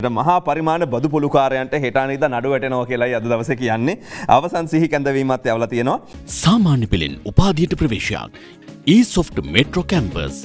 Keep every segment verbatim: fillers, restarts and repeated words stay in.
මහා පරිමාණ බදු පොලුකාරයන්ට හෙට අනිද්දා නඩු වැටෙනවා කියලායි අද දවසේ කියන්නේ. අවසන් සිහි කැඳවීමත් යවලා තියෙනවා. සාමාන්‍ය පෙළෙන් උපාධියට ප්‍රවේශයක්. E-Soft Metro Campus.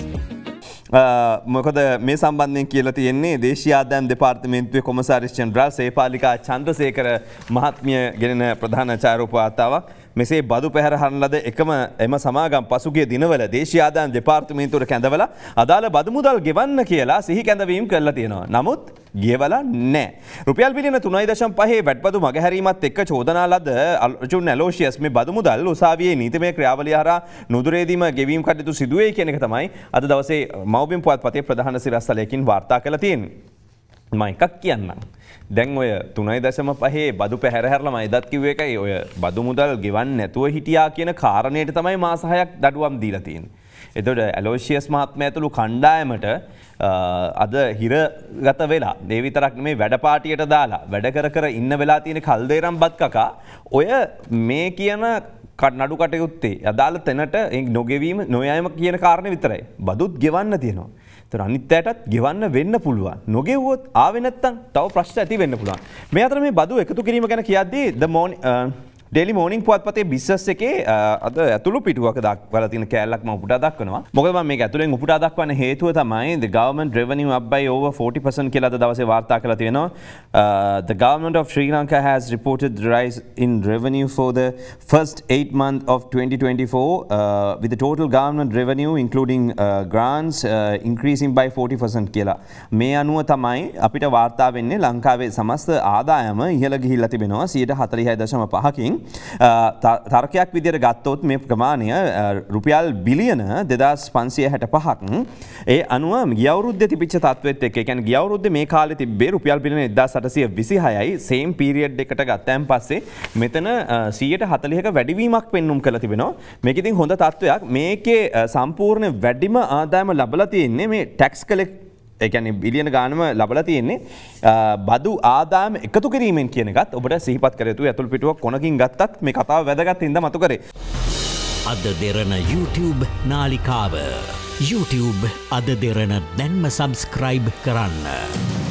මොකද මේ සම්බන්ධයෙන් කියලා තියෙන්නේ දේශීය ආදායම් දෙපාර්තමේන්තුවේ කොමසාරිස් ජෙනරාල් සේපාලිකා චන්ද්‍රසේකර මහත්මිය ගෙනෙන ප්‍රධාන ඡායාරූප වාර්තාවක්. මෙසේ බදු පැහැර හරන ලද එකම එම සමාගම් පසුගිය දිනවල දේශීය ආදායම් දෙපාර්තමේන්තුවට කැඳවලා අදාළ බදු මුදල් ගෙවන්න කියලා සිහි කැඳවීම් කරලා තියෙනවා. නමුත් ගෙවලා නැහැ. රුපියල් බිලියන තුනයි දශම පහේ වැට්බදු මගහැරීමත් එක්ක චෝදනා ලද අර්ජුන් ඇලෝෂියස් මේ බදු මුදල් උසාවියේ නීතිමය ක්‍රියාවලිය හරහා නුදුරේදීම ගෙවීම් කටයුතු සිදුවේ කියන එක තමයි අද දවසේ මව්බිම් පුවත්පතේ ප්‍රධාන සිරස්තලයකින් වාර්තා කරලා තියෙන්නේ. මම එකක් කියන්නම්. දැන් ඔය තුනයි දශම පහේ බදු පැහැර හැරලා මම එදත් කිව්ව එකයි ඔය බදු මුදල් ගෙවන්න නැතුව හිටියා කියන කාරණේට තමයි මාස හයක් දඩුවම් දීලා තියෙන්නේ. එතකොට ඇලෝෂියස් මහත්මයා ඇතුළු කණ්ඩායමට අද හිරගත වෙලා ඒ විතරක් නෙමෙයි වැඩ පාටියට දාලා වැඩ කර කර ඉන්න වෙලා තියෙන කල්දේරම් බත් කකා ඔය මේ කියන නඩු කටයුත්තේ අදාළ තැනට නොගෙවීම නොයෑම කියන කාරණේ විතරයි. බදුත් ගෙවන්න තියෙනවා. ඒතර අනිත් අයටත් ගෙවන්න වෙන්න පුළුවන්. නොගෙවුවොත් ආවෙ නැත්තම් තව ප්‍රශ්න ඇති වෙන්න පුළුවන්. මේ අතර මේ බදු එකතු කිරීම ගැන කියද්දී ද ඩේලි මෝනිින් පුවත්පතේ බිස්නස් එකේ අද ඇතුළු පිටුවක දක්වලා තියෙන කෑල්ලක් මම උපුටා දක්වනවා. මොකද මම මේක ඇතුලෙන් උපුටා දක්වන්න හේතුව තමයි the government revenue up by over forty percent කියලා අද දවසේ වාර්තා කරලා තියෙනවා. The government of Sri Lanka has reported the rise in revenue for the first eight months of twenty twenty-four uh, with the total government revenue including uh, grants uh, increasing by forty percent කියලා. මේ අනුව තමයි අපිට වාර්තා වෙන්නේ ලංකාවේ සමස්ත ආදායම ඉහළ ගිහිල්ලා තිබෙනවා සියයට හතළිහයි දශම පහකින්. තර්කයක් විදිහට ගත්තොත් මේ ප්‍රමාණය රුපියල් බිලියන දෙදාස් පන්සිය හැට පහක් ඒ අනුව ගිය අවුරුද්දේ තිබිච්ච තත්ත්වෙත් එක්ක ඒ කියන්නේ ගිය අවුරුද්දේ මේ කාලේ තිබ්බේ රුපියල් බිලියන එක්දාස් අටසිය විසිහයයි සේම් පීරියඩ් එකට ගත්තයින් පස්සේ මෙතන සියයට හතළිහක වැඩිවීමක් පෙන්눔 කරලා තිබෙනවා. මේක ඉතින් හොඳ තත්ත්වයක්. මේකේ සම්පූර්ණ වැඩිම ආදායම ලැබලා තියෙන්නේ මේ ටැක්ස් කලෙක්ට් ඒ කියන්නේ බිලියන ගානම ලැබලා තියෙන්නේ බදු ආදායම එකතු කිරීමෙන් කියන එකත් ඔබට සිහිපත් කර යුතුයි. අතුල් පිටුවක් කොනකින් ගත්තත් මේ කතාව වැදගත් හින්දා මතු කරේ. අද දෙරණ YouTube නාලිකාව YouTube අද දෙරණ දැන්ම subscribe කරන්න.